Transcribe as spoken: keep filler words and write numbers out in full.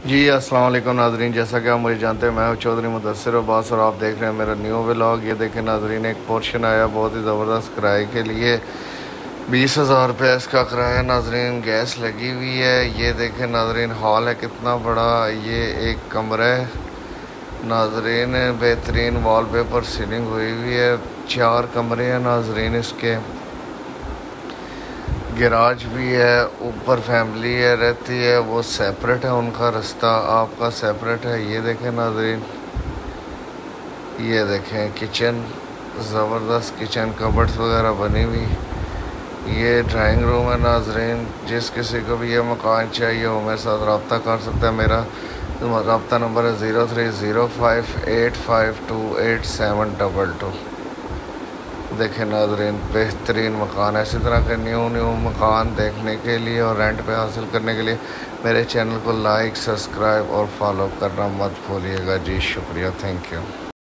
जी अस्सलाम वालेकुम नाजरीन, जैसा कि आप मुझे जानते हैं मैं हूं चौधरी मुदस्सिर अब्बास और आप देख रहे हैं मेरा न्यू व्लॉग। ये देखें नाजरीन, एक पोर्शन आया बहुत ही ज़बरदस्त किराए के लिए। बीस हज़ार रुपये इसका किराया नाजरीन। गैस लगी हुई है। ये देखें नाजरीन, हॉल है कितना बड़ा। ये एक कमरा है नाजरीन, बेहतरीन वॉलपेपर सीलिंग हुई हुई है। चार कमरे हैं नाजरीन इसके। गैराज भी है, ऊपर फैमिली है रहती है, वो सेपरेट है, उनका रास्ता आपका सेपरेट है। ये देखें नाजरीन, ये देखें किचन, ज़बरदस्त किचन, कबर्ड्स वगैरह बनी हुई। ये ड्राइंग रूम है नाजरीन। जिस किसी को भी ये मकान चाहिए वो मेरे साथ रब्ता कर सकता है। मेरा रब्ता नंबर है zero three zero five eight five two eight seven double two. देखें नाजरीन, बेहतरीन मकान है। इसी तरह के न्यू न्यू मकान देखने के लिए और रेंट पे हासिल करने के लिए मेरे चैनल को लाइक, सब्सक्राइब और फॉलो करना मत भूलिएगा। जी शुक्रिया, थैंक यू।